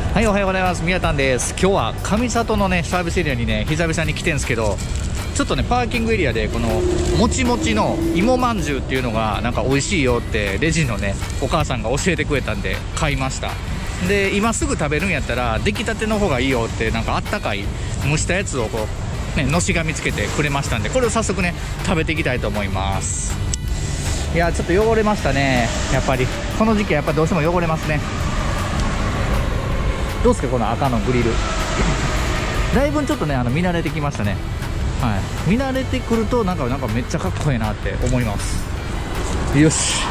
はい、おはようございます。みやたんです。今日は上里のねサービスエリアにね久々に来てんすけど、ちょっとねパーキングエリアでこのもちもちの芋まんじゅうっていうのがなんか美味しいよってレジのねお母さんが教えてくれたんで買いました。で今すぐ食べるんやったら出来たての方がいいよって、なんかあったかい蒸したやつをこうねのしがみつけてくれましたんで、これを早速ね食べていきたいと思います。いやちょっと汚れましたね。やっぱりこの時期はやっぱどうしても汚れますね。どうですかこの赤のグリルだいぶちょっとね見慣れてきましたね。はい、見慣れてくるとなんかめっちゃかっこいいなって思います。よし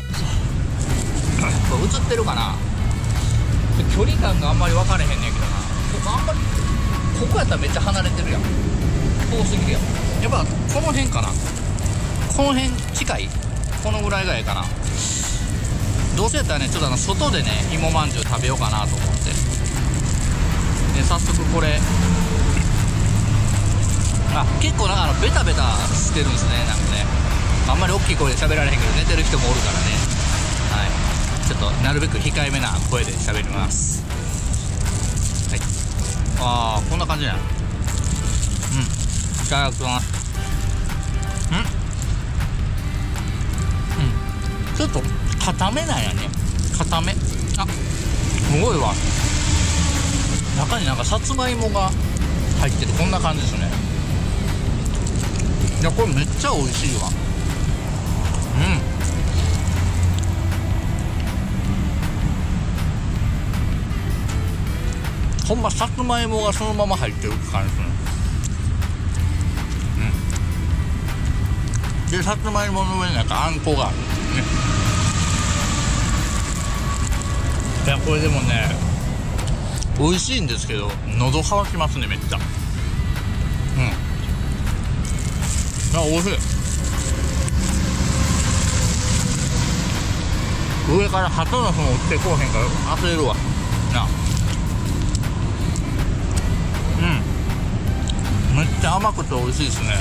映ってるかな、距離感があんまり分かれへんねんけどな。ここやったらめっちゃ離れてるやん、遠すぎるやん。やっぱこの辺かな、この辺近い、このぐらいがええかな。どうせやったらねちょっと外でね芋まんじゅう食べようかなと思って、で早速これ結構なんかベタベタしてるんですね。なんかねあんまり大きい声で喋られへんけど寝てる人もおるからね。はい、ちょっとなるべく控えめな声で喋ります。はい、こんな感じやん。いただきます。ちょっと固めなんやね。固め。すごいわ。中になんかさつまいもが入ってる、こんな感じですね。いやこれめっちゃ美味しいわ。ほんまさつまいもがそのまま入ってるって感じですね。でさつまいもの上になんかあんこがあるんですね。いやこれでもね美味しいんですけど喉乾きますね、めっちゃ。美味しい。上から鳩の糞落ちてこうへんから焦るわな。めっちゃ甘くて美味しいですね。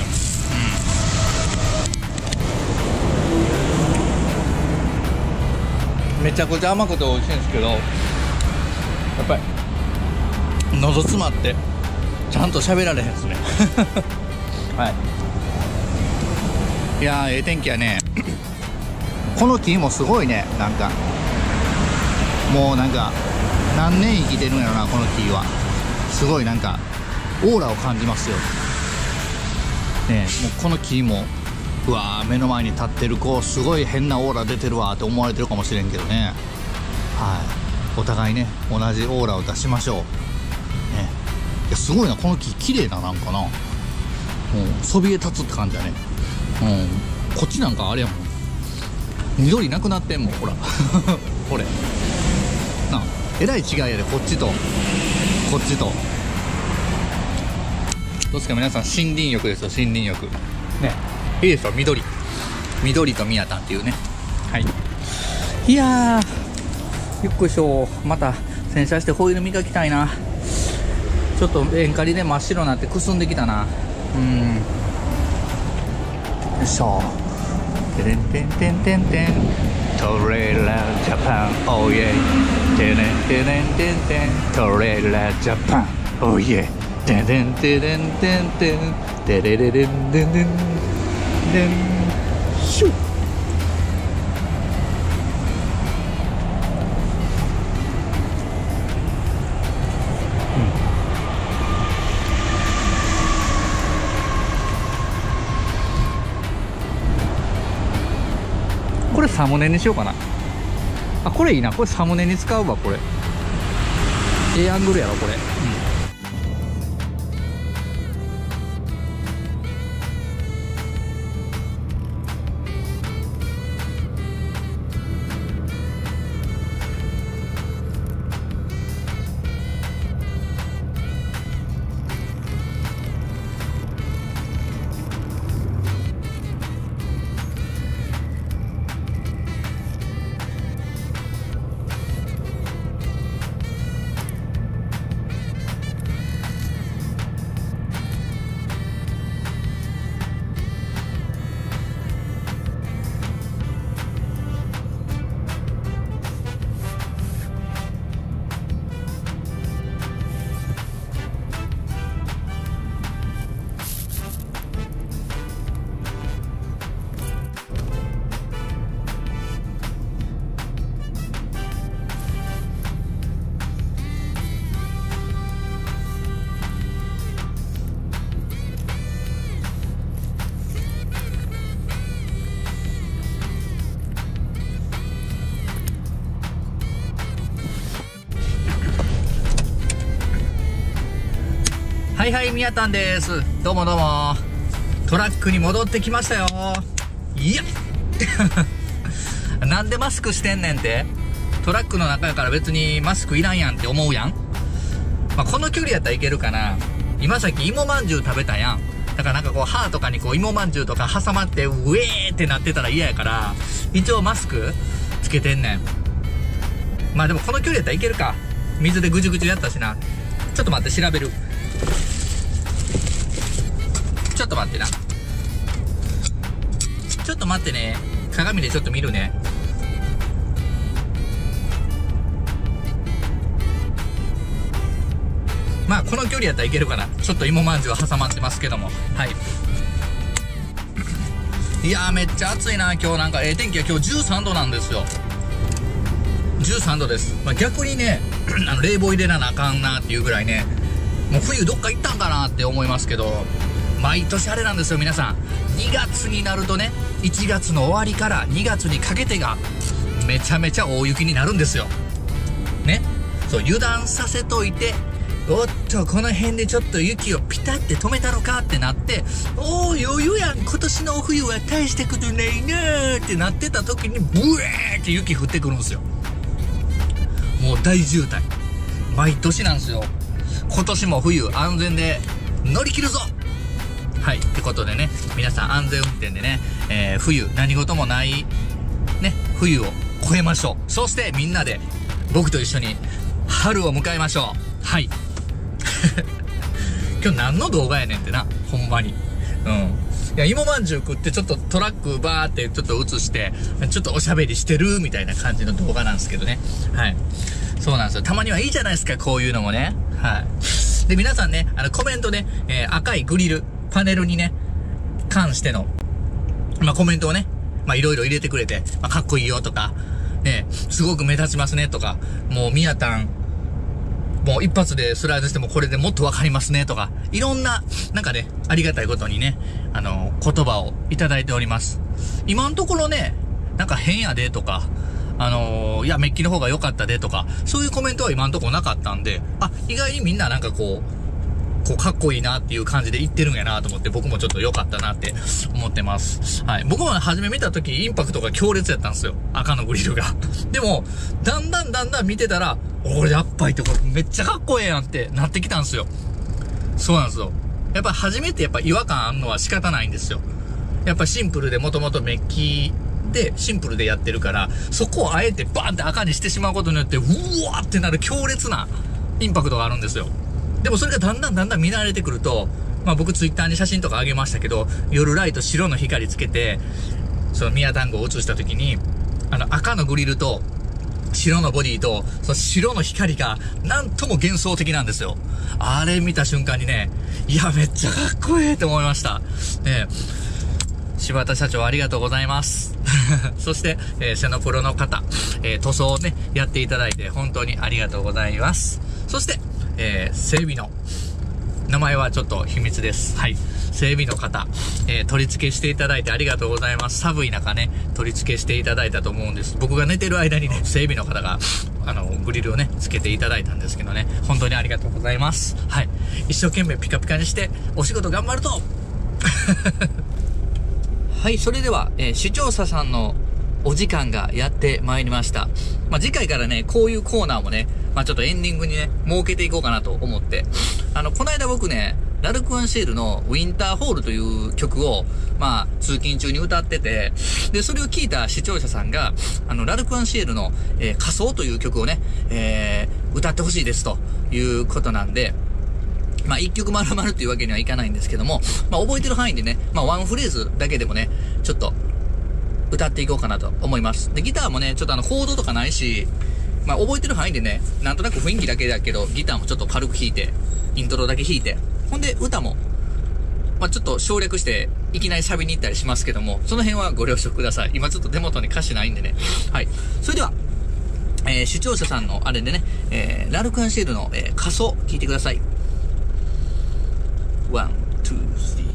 めちゃくちゃ甘くて美味しいんですけど、やっぱり喉詰まってちゃんと喋られへんですねはい、いやええ天気やねこの木もすごいね。なんかもうなんか何年生きてるんやろな、この木は。すごいなんかオーラを感じますよね。もうこの木もうわ目の前に立ってる子すごい変なオーラ出てるわって思われてるかもしれんけどね。はい、お互いね同じオーラを出しましょうね。いやすごいな、この木綺麗な、なんかなそびえ立つって感じだね。こっちなんかあれやもん、緑なくなってんもん、ほらこれなえらい違いやで、こっちとこっちと。どうですか皆さん、森林浴ですよ、森林浴ね。いいですよ、緑と宮田っていうね。はい、いやーゆっくりしょ。また洗車してホイール磨きたいな。ちょっと塩カリで真っ白になってくすんできたな。よいしょ。てれんてんてんてんてんトレーラージャパンオーイエイ。てれんてれんてんてんトレーラージャパンオーイエイ。てれんてれんてんてんてれれれんてんてんてんシュッ。これサムネにしようかな。これいいな、これサムネに使うわ。これアングルやろこれ。 はいはい、みやたんです。どうもどうも。トラックに戻ってきましたよ。いやなんでマスクしてんねんって。トラックの中やから別にマスクいらんやんって思うやん。まあ、この距離やったらいけるかな。今さっき芋まんじゅう食べたやん。だからなんかこう歯とかにこう芋まんじゅうとか挟まってウェーってなってたら嫌やから、一応マスクつけてんねん。まあでもこの距離やったらいけるか。水でぐじゅぐじゅやったしな。ちょっと待って、調べる。ちょっと待ってな。ちょっと待ってね。鏡でちょっと見るね。まあこの距離やったらいけるかな。ちょっと芋まんじゅうは挟まってますけども。はい。いやーめっちゃ暑いな。今日なんか天気は今日13度なんですよ。13度です。まあ、逆にね冷房入れなあかんなっていうぐらいね、もう冬どっか行ったんかなって思いますけど、毎年あれなんですよ皆さん。2月になるとね、1月の終わりから2月にかけてがめちゃめちゃ大雪になるんですよね。そう、油断させといて、おっとこの辺でちょっと雪をピタって止めたのかってなって、おー余裕やん、今年の冬は大したことないなーってなってた時にブエーって雪降ってくるんですよ。もう大渋滞毎年なんですよ。今年も冬安全で乗り切るぞ。はい、ってことでね、皆さん安全運転でね、冬何事もないね、冬を越えましょう。そしてみんなで僕と一緒に春を迎えましょう。はい。今日何の動画やねんってな、ほんまに。うん。いや、芋まんじゅう食ってちょっとトラックバーってちょっと映して、ちょっとおしゃべりしてるみたいな感じの動画なんですけどね。はい。そうなんですよ。たまにはいいじゃないですか、こういうのもね。はい。で、皆さんね、コメントね、赤いグリル、パネルにね、関しての、まあ、コメントをね、まあ、いろいろ入れてくれて、まあ、かっこいいよとか、ね、すごく目立ちますねとか、もうみやたん、もう一発でスライドしてもこれでもっとわかりますねとか、いろんな、なんかね、ありがたいことにね、言葉をいただいております。今のところね、なんか変やでとか、いや、メッキの方が良かったでとか、そういうコメントは今のところなかったんで、あ、意外にみんななんかこうかっこいいなっていう感じで言ってるんやなと思って、僕もちょっと良かったなって思ってます。はい。僕も初め見た時インパクトが強烈やったんですよ。赤のグリルが。でも、だんだん見てたら、俺やっぱりってこれめっちゃかっこええやんってなってきたんですよ。そうなんですよ。やっぱ初めてやっぱ違和感あんのは仕方ないんですよ。やっぱシンプルでもともとメッキでシンプルでやってるから、そこをあえてバーンって赤にしてしまうことによって、うわーってなる強烈なインパクトがあるんですよ。でもそれがだんだん見慣れてくると、まあ僕ツイッターに写真とか上げましたけど、夜ライト白の光つけて、その宮団子を映した時に、赤のグリルと、白のボディと、その白の光が、なんとも幻想的なんですよ。あれ見た瞬間にね、いや、めっちゃかっこいいって思いました。ね、柴田社長ありがとうございます。そして、セノプロの方、塗装をね、やっていただいて、本当にありがとうございます。そして、整備の、名前はちょっと秘密です。はい。整備の方、取り付けしていただいてありがとうございます。寒い中ね、取り付けしていただいたと思うんです。僕が寝てる間にね、整備の方が、グリルをね、つけていただいたんですけどね、本当にありがとうございます。はい。一生懸命ピカピカにして、お仕事頑張るとはい、それでは、視聴者さんのお時間がやってまいりました。まあ、次回からね、こういうコーナーもね、まあ、ちょっとエンディングにね、設けていこうかなと思って。この間僕ね、ラルクアンシエルのウィンターホールという曲を、まあ、通勤中に歌ってて、で、それを聞いた視聴者さんが、ラルクアンシエルの、仮想という曲をね、歌ってほしいですということなんで、まあ、一曲丸々というわけにはいかないんですけども、まあ、覚えてる範囲でね、まあ、ワンフレーズだけでもね、ちょっと、歌っていこうかなと思います。で、ギターもね、ちょっとコードとかないし、まあ、覚えてる範囲でね、なんとなく雰囲気だけだけど、ギターもちょっと軽く弾いて、イントロだけ弾いて、ほんで、歌も、まあ、ちょっと省略して、いきなりサビに行ったりしますけども、その辺はご了承ください。今ちょっと手元に歌詞ないんでね。はい。それでは、視聴者さんのあれでね、ラルクアンシエルの、仮想、聞いてください。1、2、3。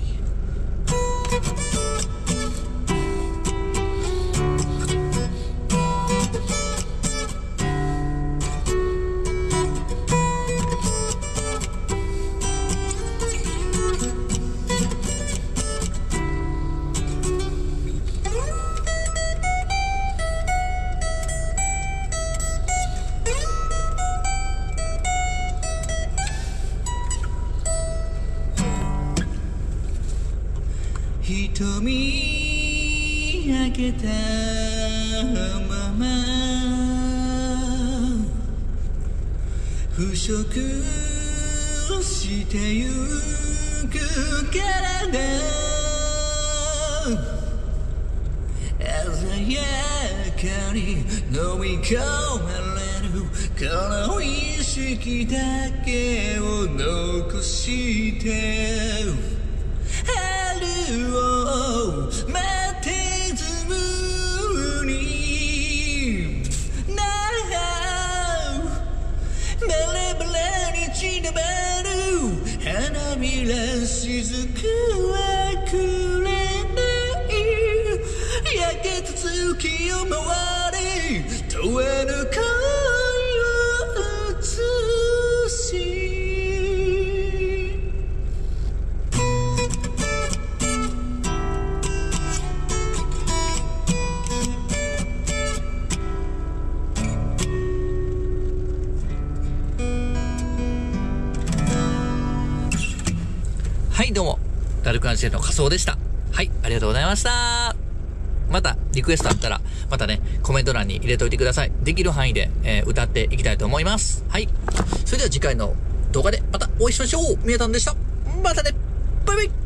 見上げたまま腐食してゆくからだ鮮やかに飲み込まれるこの意識だけを残して春を待てずになバラバラに散らばる花びら雫はくれない焼けた月を回り永遠の恋を映しはいどうもダルクアンシェルの仮装でした。はいありがとうございました。またリクエストあったらまたねコメント欄に入れといてください。できる範囲で、歌っていきたいと思います。はいそれでは次回の動画でまたお会いしましょう。みやたんでした。またねバイバイ。